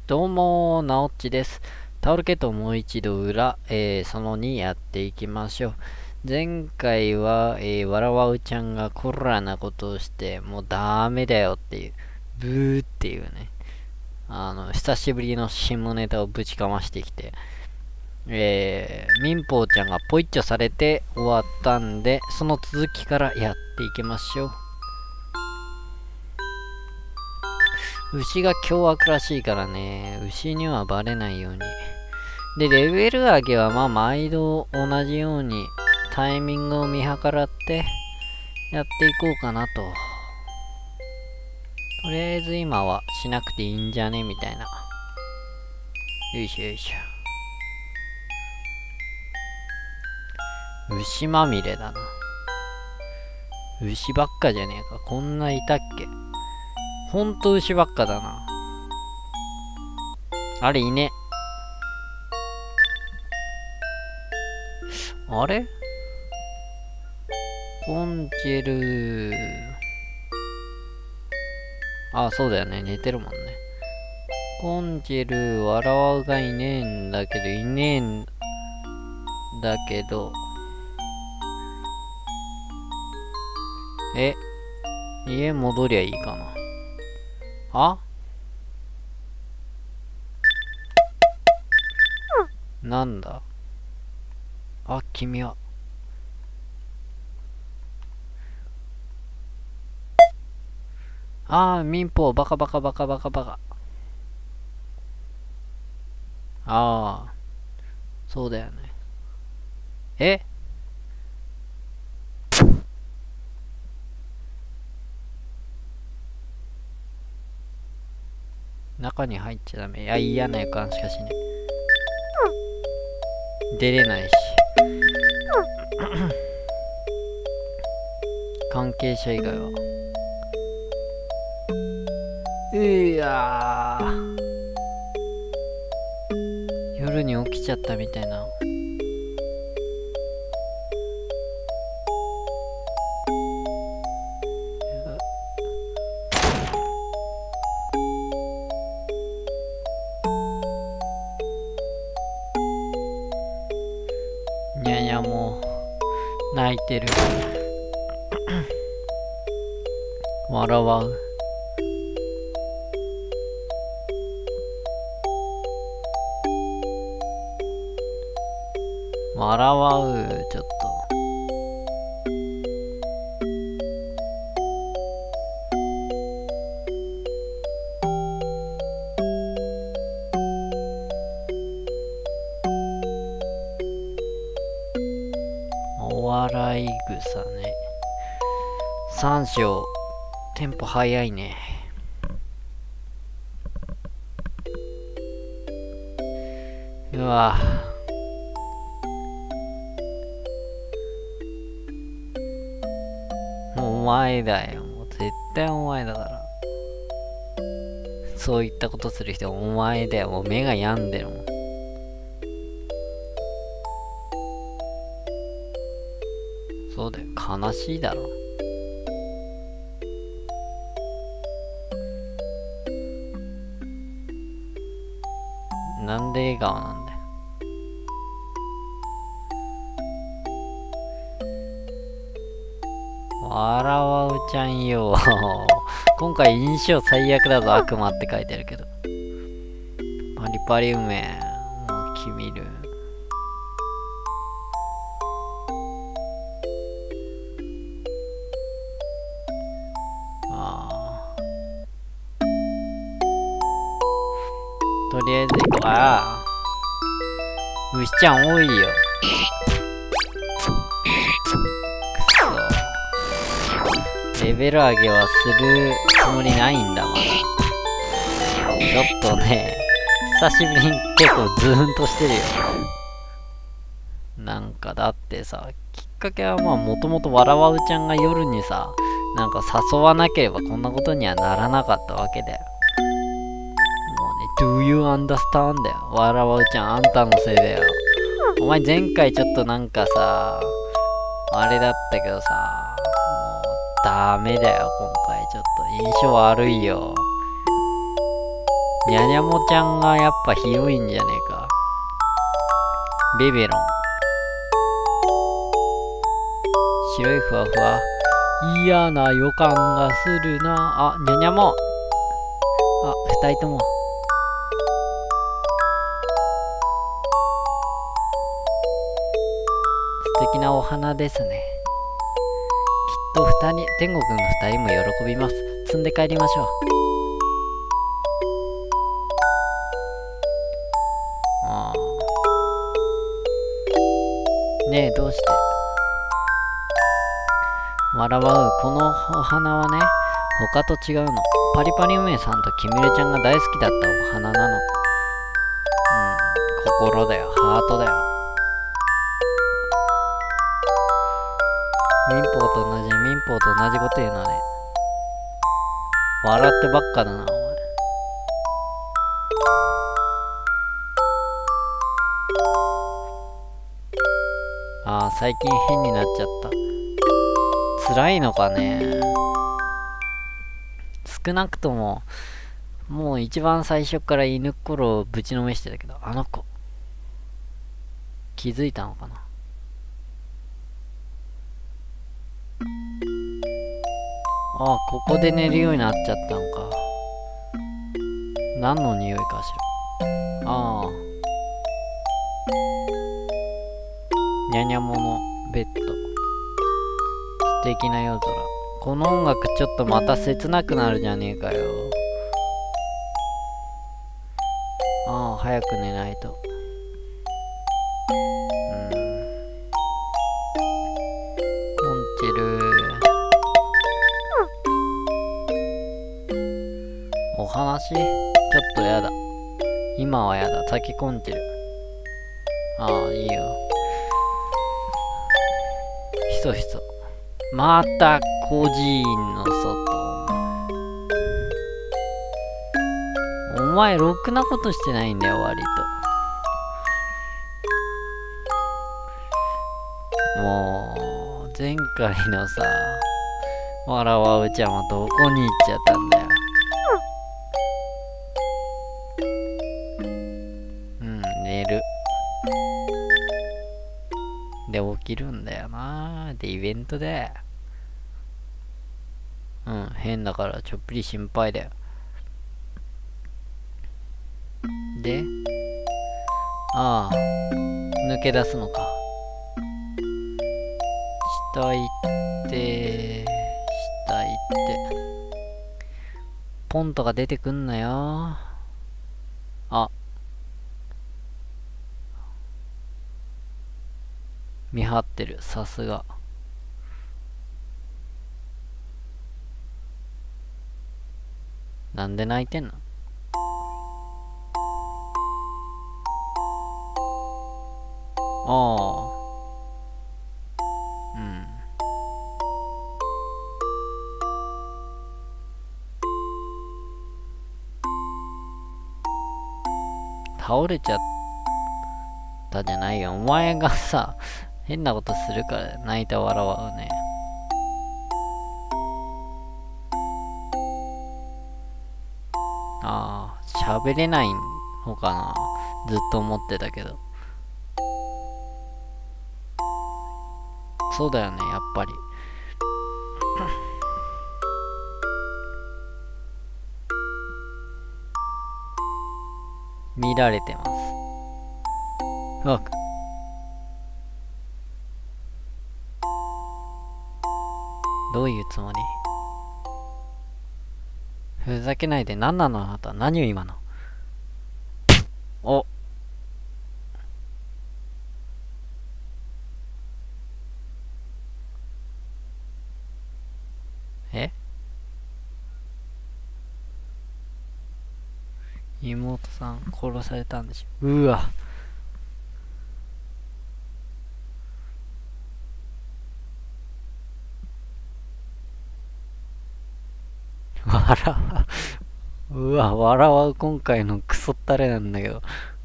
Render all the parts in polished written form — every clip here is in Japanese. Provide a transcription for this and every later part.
どうもなおっちです。タオルケットをもう一度裏、その2やっていきましょう。前回は、わらわうちゃんがコラなことをして、もうダメだよっていう、ブーっていうね、久しぶりの下ネタをぶちかましてきて、民放ちゃんがポイッチョされて終わったんで、その続きからやっていきましょう。牛が凶悪らしいからね、牛にはバレないように。で、レベル上げはまあ毎度同じようにタイミングを見計らってやっていこうかなと。とりあえず今はしなくていいんじゃねみたいな。よいしょよいしょ。牛まみれだな。牛ばっかじゃねえか。こんないたっけ。ほんと牛ばっかだな。あれいね。あれコンチェルあ、そうだよね。寝てるもんね。コンチェル、わらわうがいねえんだけど、いねえんだけど。家戻りゃいいかな。あなんだあ、君は。民放、バカバカバカバカバカ。そうだよね。中に入っちゃダメ。嫌な予感しかしね。出れないし。関係者以外は。夜に起きちゃったみたいな。にゃにゃもう泣いてる。笑わう。笑わう、ちょっと。お笑い草ね。三章、テンポ早いね。うわお前だよ。もう絶対お前だから。そういったことする人お前だよ。もう目が病んでるもん。そうだよ。悲しいだろ。なんで笑顔なんだよ。わらわうちゃんよ。今回印象最悪だぞ。悪魔って書いてあるけど。パリパリうめえ。もう君る。とりあえず行こう。牛ちゃん多いよ。レベル上げはするつもりないんだまだ。ちょっとね、久しぶりに結構ズーンとしてるよ。なんかだってさ、きっかけはまあもともとわらわうちゃんが夜にさ、なんか誘わなければこんなことにはならなかったわけだよ。もうね、Do you understand だよ。わらわうちゃん、あんたのせいだよ。お前前回ちょっとなんかさ、あれだったけどさ、ダメだよ、今回ちょっと印象悪いよ。 にゃにゃもちゃんがやっぱひどいんじゃねえか。ベベロン。白いふわふわ。嫌な予感がするな。あ、にゃにゃも。あ、二人とも。素敵なお花ですね。きっと天国の二人も喜びます。積んで帰りましょう。ああ。ねえ、どうして笑わう。このお花はね、他と違うの。パリパリ梅さんとキミルちゃんが大好きだったお花なの。心だよ、ハートだよ。民法と同じこと言うのね。笑ってばっかだな、お前。ああ、最近変になっちゃった。辛いのかね。少なくとも、もう一番最初から犬っころをぶちのめしてたけど、あの子、気づいたのかな。ああ、ここで寝るようになっちゃったのか。何の匂いかしら。ああ。にゃにゃものベッド。素敵な夜空。この音楽ちょっとまた切なくなるじゃねえかよ。ああ、早く寝ないと。モンチェル。お話？ちょっとやだ。今はやだ。先コンチェル。ああ、いいよ。ひそひそ。また、孤児院の外。お前、ろくなことしてないんだよ、割と。もう、前回のさ、わらわうちゃんはどこに行っちゃったんだよ。寝る。で、起きるんだよな。で、イベントで。変だからちょっぴり心配だよ。で、ああ、抜け出すのか。下行って、下行って。ポンとか出てくんなよ。あ。見張ってる、さすが。なんで泣いてんの？ああ。倒れちゃったじゃないよ。お前がさ、変なことするから泣いた笑わうね。ああ、喋れないのかな。ずっと思ってたけど。そうだよね、やっぱり。見られてます。わっ。どういうつもり？ふざけないで。何なのあなた。何を今の。お。え？妹さん殺されたんでしょ。うわ。笑う。うわ、笑わう今回のクソったれなんだけど。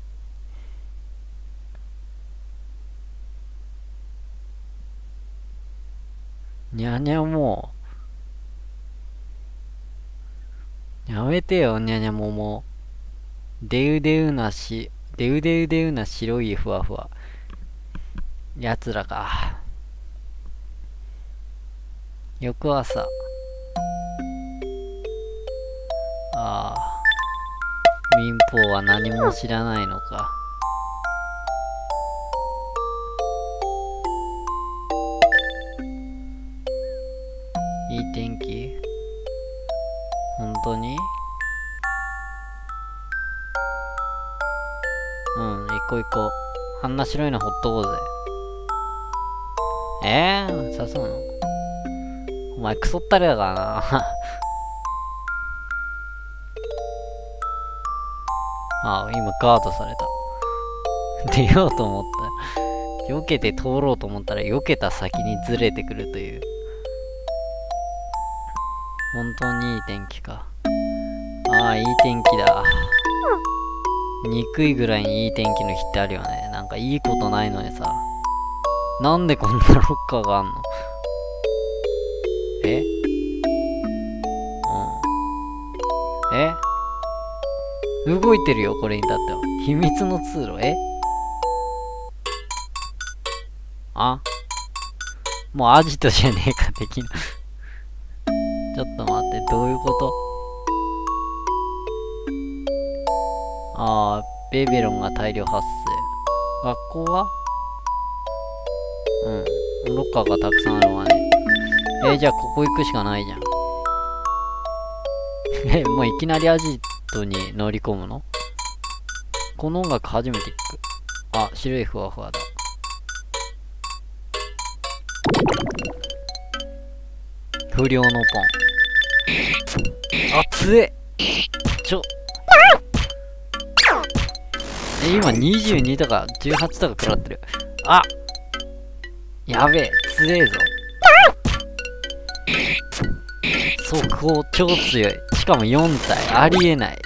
にゃにゃもう。やめてよ、にゃにゃもも。 デウデウデウな白いふわふわ。奴らか。翌朝。ああ。民法は何も知らないのか。いい天気？本当に？うん、行こう行こう。あんな白いのほっとこうぜ。誘うの？お前クソったれだからな。あ、今ガードされた。出ようと思った。避けて通ろうと思ったら避けた先にずれてくるという。本当にいい天気か。ああ、いい天気だ。憎いぐらいにいい天気の日ってあるよね。なんかいいことないのにさ。なんでこんなロッカーがあんの？動いてるよ、これに至っては。秘密の通路、もうアジトじゃねえか、的な。ちょっと待って、どういうこと？ベベロンが大量発生。学校は？ロッカーがたくさんあるわね。じゃあここ行くしかないじゃん。もういきなりアジトに乗り込むの？この音楽初めて聞く。白いふわふわだ。不良のポン。熱え！今22とか18とか食らってる。やべえ、強えぞ。速攻超強い。しかも4体。ありえない。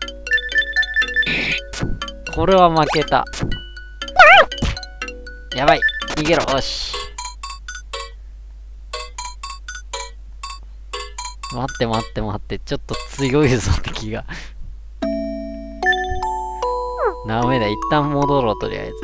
これは負けた。やばい。逃げろ。よし。待って待って待って。ちょっと強いぞ、敵が。ダメだ。一旦戻ろう、とりあえず。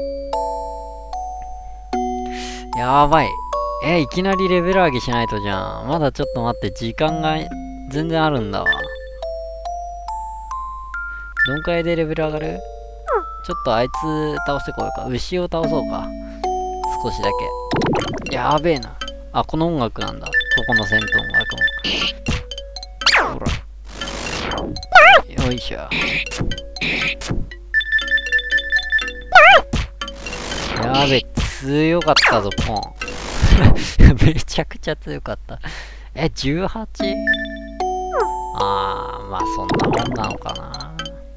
やばい。いきなりレベル上げしないとじゃん。まだちょっと待って。時間が全然あるんだわ。どんくらいでレベル上がる？ちょっとあいつ倒してこようか。牛を倒そうか。少しだけ。やべえな。この音楽なんだ。ここの戦闘音楽も。ほら。よいしょ。やべえ、強かったぞ、ポン。めちゃくちゃ強かった。18？まあそんなもんなのかな。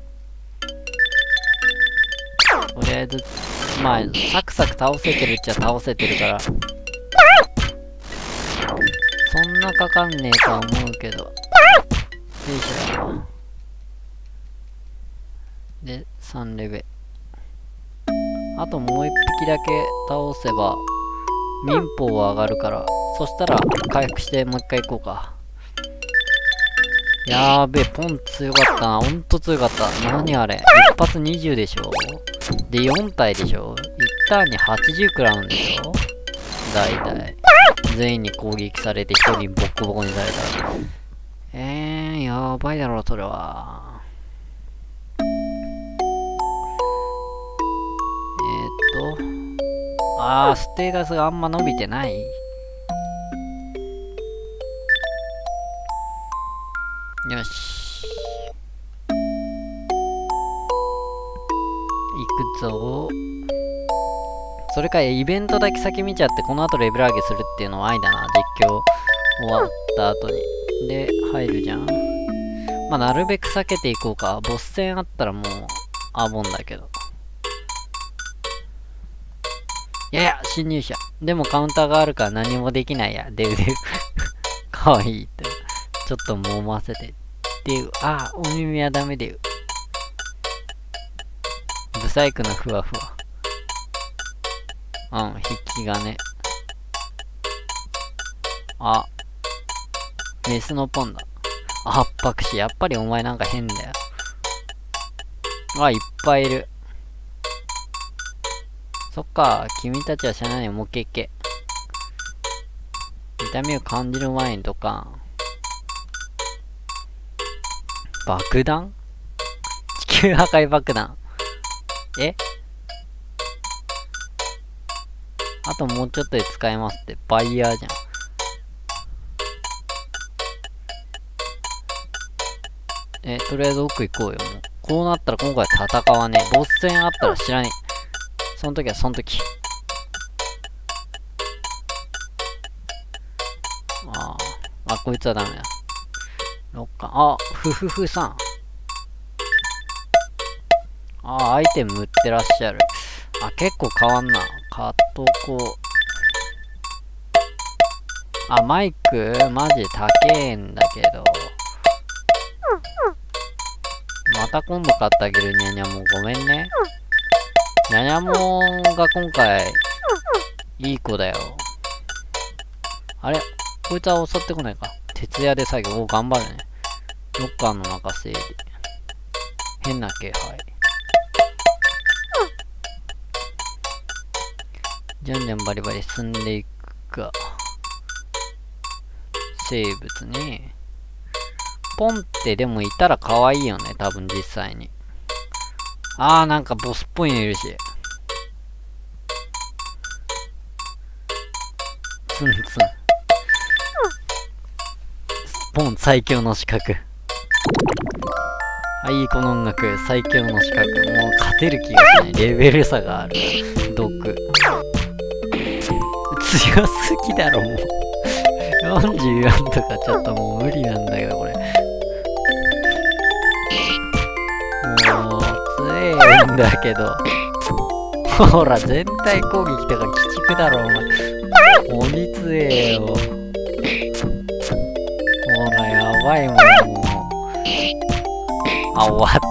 とりあえず、まあ、サクサク倒せてるっちゃ倒せてるから。そんなかかんねえとは思うけど。よいしょ。で、3レベ。あともう1匹だけ倒せば、民法は上がるから、そしたら回復してもう一回行こうか。やーべえ、ポン強かったな。ほんと強かった。何あれ。一発20でしょ。で、4体でしょ。1ターンに80食らうんでしょ。だいたい。全員に攻撃されて1人ボッコボコにされたら。やばいだろ、それは。ステータスがあんま伸びてない。よし。行くぞ。それかイベントだけ先見ちゃってこの後レベル上げするっていうのは愛だな。実況終わった後に。で、入るじゃん。まあ、なるべく避けていこうか。ボス戦あったらもう、アボンだけど。いや、侵入者。でもカウンターがあるから何もできないや。デウデウ。かわいいって。ちょっと揉ませて。デウ。お耳はダメデウ。ブサイクなふわふわ。筆記がね。メスのポンだ。圧迫し、やっぱりお前なんか変だよ。 あ、いっぱいいる。そっか、君たちは知らないよ、もうけけ。痛みを感じる前にとか、爆弾地球破壊爆弾。えあともうちょっとで使えますって。バイヤーじゃん。とりあえず奥行こうよ、もう。こうなったら今回戦わねえ。ボス戦あったら知らねえ。その時はその時。こいつはダメだ。6巻。ふふふさん。アイテム売ってらっしゃる。結構変わんな。買っとこう。マイクマジ高えんだけど。また今度買ってあげるにゃにゃもん。ごめんね。にゃにゃもんが今回、いい子だよ。あれこいつは襲ってこないか。徹夜で作業。頑張るね。ロッカーの中整理。変な気配。じゃんじゃんバリバリ進んでいくか。生物ね。ポンってでもいたら可愛いよね。多分実際に。なんかボスっぽいのいるし。ツンツン。スポン最強の資格。この音楽、最強の資格。もう勝てる気がしない。レベル差がある。毒。強すぎだろ、もう。44とかちょっともう無理なんだけど、これ。もう、強えんだけど。ほら、全体攻撃とか鬼畜だろ、お前。鬼強えよ。ほら、やばいもん、もう。終わった。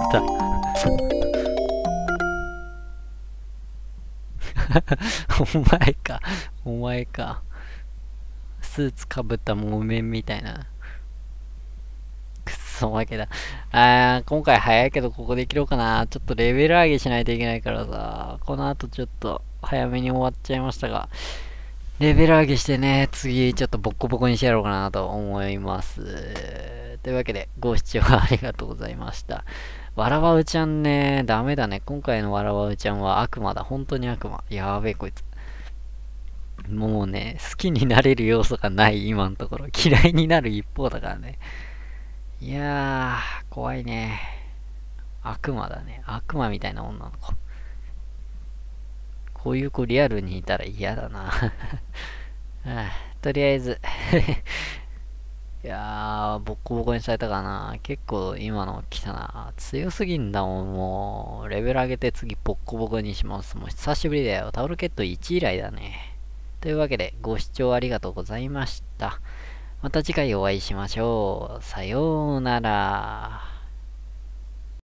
お前か。スーツかぶった木綿みたいな。くっそ負けだ。今回早いけどここで切ろうかな。ちょっとレベル上げしないといけないからさ。この後ちょっと早めに終わっちゃいましたが。レベル上げしてね、次ちょっとボッコボコにしてやろうかなと思います。というわけで、ご視聴ありがとうございました。わらわうちゃんね、ダメだね。今回のわらわうちゃんは悪魔だ。本当に悪魔。やべえ、こいつ。もうね、好きになれる要素がない、今のところ。嫌いになる一方だからね。いやー、怖いね。悪魔だね。悪魔みたいな女の子。こういう子リアルにいたら嫌だな。とりあえず。いやー、ボッコボコにされたかな。結構今の来たな。強すぎんだもん、もう。レベル上げて次ボッコボコにします。もう久しぶりだよ。タオルケット1以来だね。というわけで、ご視聴ありがとうございました。また次回お会いしましょう。さようなら。